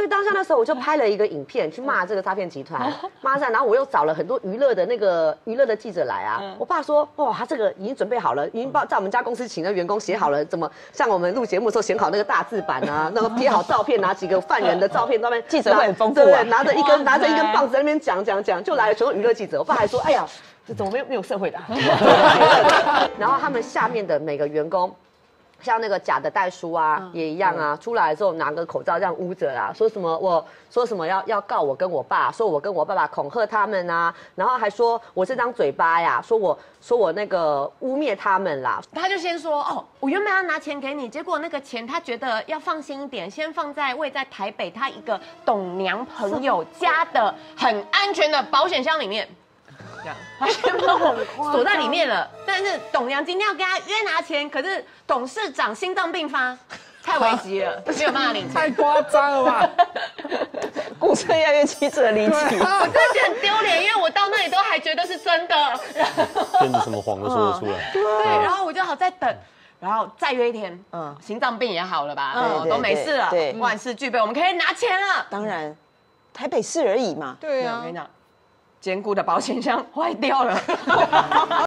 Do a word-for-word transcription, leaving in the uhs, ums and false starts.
以当下那时候我就拍了一个影片去骂这个诈骗集团，骂上，然后我又找了很多娱乐的那个娱乐的记者来啊。我爸说，哇，他这个已经准备好了，已经帮在我们家公司请的员工写好了，怎么像我们录节目的时候写好那个大字版啊，那个贴好照片，拿几个犯人的照片，那边记者会很丰富啊， 对，拿着一根拿着一根棒子在那边讲讲讲，就来了全部娱乐记者。我爸还说，哎呀，这怎么没有没有社会的、啊？然后他们下面的每个员工。像那个假的代书啊，嗯、也一样啊，嗯、出来之后拿个口罩这样捂着啊，说什么我说什么要要告我跟我爸，说我跟我爸爸恐吓他们啊，然后还说我这张嘴巴呀，说我说我那个污蔑他们啦。 他就先说哦，我原本要拿钱给你，结果那个钱他觉得要放心一点，先放在位在台北他一个董娘朋友家的很安全的保险箱里面。他全部锁在里面了，但是董娘今天要跟他约拿钱，可是董事长心脏病发，太危急了，没有办法领钱， 太夸张了吧？ 故事越来越曲折离奇， 我真的觉得很丢脸，因为我到那里都还觉得是真的， 真的什么谎都说得出来。 对，然后我就好在等。然后再约一天，嗯，心脏病也好了吧，嗯，都没事了，对，万事俱备，我们可以拿钱了。 当然，台北市而已嘛。 对啊，我跟你讲。坚固的保险箱坏掉了。